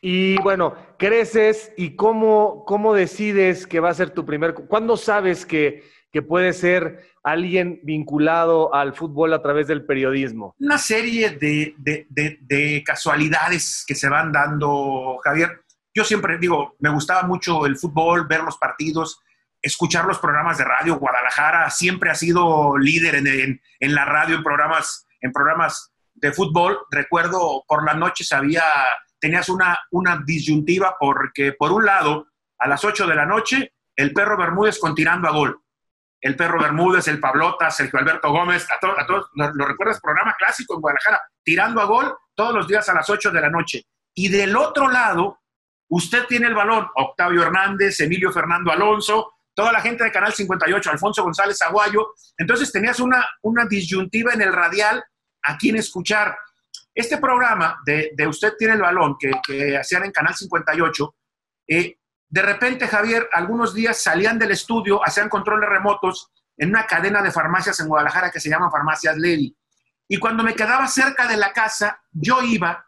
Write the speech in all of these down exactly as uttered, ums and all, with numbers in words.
Y bueno, creces y cómo, cómo decides que va a ser tu primer... ¿Cuándo sabes que, que puede ser alguien vinculado al fútbol a través del periodismo? Una serie de, de, de, de casualidades que se van dando, Javier. Yo siempre digo, me gustaba mucho el fútbol, ver los partidos, escuchar los programas de radio. Guadalajara siempre ha sido líder en, en, en la radio, en programas, en programas de fútbol. Recuerdo por la noche había, tenías una, una disyuntiva porque, por un lado, a las ocho de la noche, el Perro Bermúdez con Tirando a Gol. El Perro Bermúdez, el Pablota, Sergio Alberto Gómez, a, to, a todos, ¿lo, lo recuerdas? Programa clásico en Guadalajara, Tirando a Gol, todos los días a las ocho de la noche. Y del otro lado, usted tiene el balón, Octavio Hernández, Emilio Fernando Alonso, toda la gente de Canal cincuenta y ocho, Alfonso González Aguayo. Entonces tenías una, una disyuntiva en el radial a quién escuchar. Este programa de, de Usted tiene el balón, que, que hacían en Canal cincuenta y ocho, eh, de repente, Javier, algunos días salían del estudio, hacían controles remotos en una cadena de farmacias en Guadalajara que se llama Farmacias Lady. Y cuando me quedaba cerca de la casa, yo iba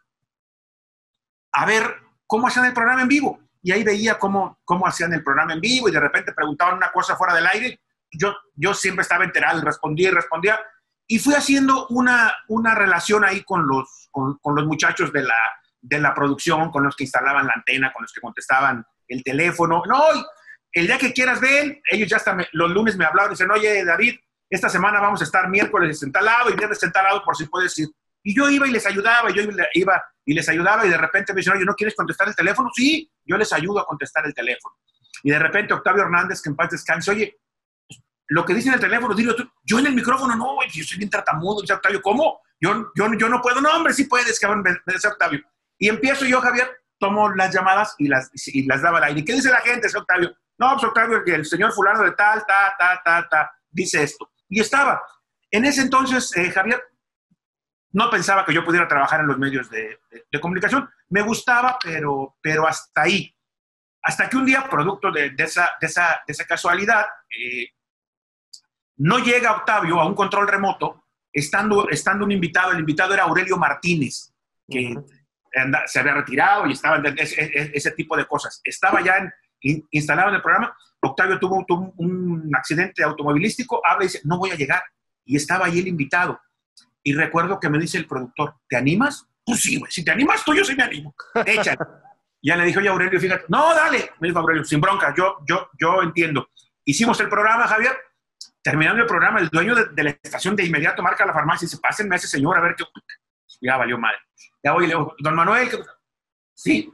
a ver cómo hacían el programa en vivo. Y ahí veía cómo, cómo hacían el programa en vivo y de repente preguntaban una cosa fuera del aire. Yo, yo siempre estaba enterado y respondía y respondía. Y fui haciendo una, una relación ahí con los, con, con los muchachos de la, de la producción, con los que instalaban la antena, con los que contestaban el teléfono. No, el día que quieras ven, ellos ya hasta me, los lunes me hablaban y dicen, oye, David, esta semana vamos a estar miércoles en tal lado y viernes en tal lado por si puedes ir. Y yo iba y les ayudaba, y yo iba y les ayudaba y de repente me dicen, oye, ¿no quieres contestar el teléfono? Sí, yo les ayudo a contestar el teléfono. Y de repente Octavio Hernández, que en paz descanse, oye, lo que dice en el teléfono, dilo tú. Yo en el micrófono, no, yo soy bien tartamudo. Dice Octavio, ¿cómo? Yo, yo, yo no puedo. No, hombre, sí puedes, cabrón, me, me dice Octavio. Y empiezo yo, Javier, tomo las llamadas y las, y las daba al aire. ¿Y qué dice la gente, ese Octavio? No, pues Octavio, el señor fulano de tal, ta, ta, ta, ta, dice esto. Y estaba. En ese entonces, eh, Javier, no pensaba que yo pudiera trabajar en los medios de, de, de comunicación. Me gustaba, pero, pero hasta ahí. Hasta que un día, producto de, de, esa, de, esa, de esa casualidad, eh, no llega Octavio a un control remoto, estando, estando un invitado. El invitado era Aurelio Martínez, que uh-huh. anda, se había retirado y estaba en ese, ese, ese tipo de cosas. Estaba ya en, in, instalado en el programa. Octavio tuvo, tuvo un accidente automovilístico, habla y dice, no voy a llegar. Y estaba ahí el invitado. Y recuerdo que me dice el productor, ¿te animas? Pues sí, güey, si te animas tú, yo sí me animo. Échale. Ya le dijo, oye, Aurelio, fíjate. No, dale, me dijo Aurelio, sin bronca, yo, yo, yo entiendo. Hicimos el programa, Javier. Terminando el programa, el dueño de, de la estación de inmediato marca a la farmacia y dice, pásenme a ese señor a ver qué... Ya valió madre. Ya voy y le digo, don Manuel, ¿qué... Sí,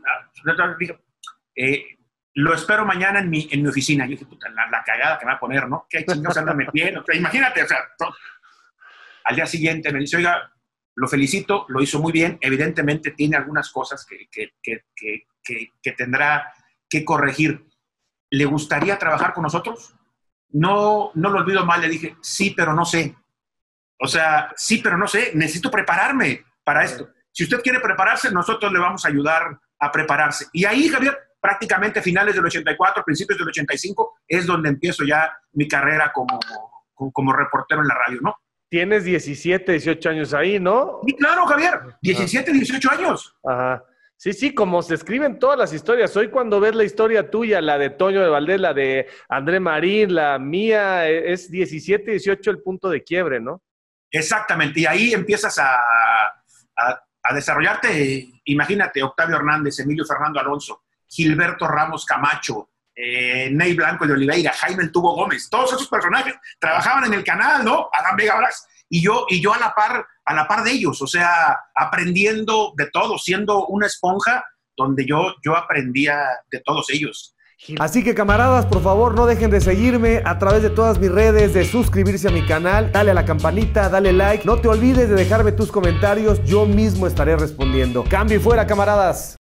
eh, lo espero mañana en mi, en mi oficina. Y yo dije, puta, la, la cagada que me va a poner, ¿no? ¿Qué chingados anda metiendo? O sea, imagínate, o sea, todo. Al día siguiente me dice, oiga, lo felicito, lo hizo muy bien, evidentemente tiene algunas cosas que, que, que, que, que, que tendrá que corregir. ¿Le gustaría trabajar con nosotros? No, no lo olvido mal, le dije, sí, pero no sé. O sea, sí, pero no sé, necesito prepararme para esto. Si usted quiere prepararse, nosotros le vamos a ayudar a prepararse. Y ahí, Javier, prácticamente finales del ochenta y cuatro, principios del ochenta y cinco, es donde empiezo ya mi carrera como, como, como reportero en la radio, ¿no? Tienes diecisiete, dieciocho años ahí, ¿no? Sí, claro, Javier, diecisiete, dieciocho años. Ajá. Sí, sí, como se escriben todas las historias. Hoy cuando ves la historia tuya, la de Toño de Valdés, la de André Marín, la mía, es diecisiete, dieciocho el punto de quiebre, ¿no? Exactamente, y ahí empiezas a, a, a desarrollarte. Imagínate, Octavio Hernández, Emilio Fernando Alonso, Gilberto Ramos Camacho, eh, Ney Blanco de Oliveira, Jaime El Tubo Gómez, todos esos personajes trabajaban en el canal, ¿no? Adán Vega Blas. Y yo, y yo a la par, a la par de ellos, o sea, aprendiendo de todo, siendo una esponja donde yo, yo aprendía de todos ellos. Así que, camaradas, por favor, no dejen de seguirme a través de todas mis redes, de suscribirse a mi canal, dale a la campanita, dale like, no te olvides de dejarme tus comentarios, yo mismo estaré respondiendo. Cambio y fuera, camaradas.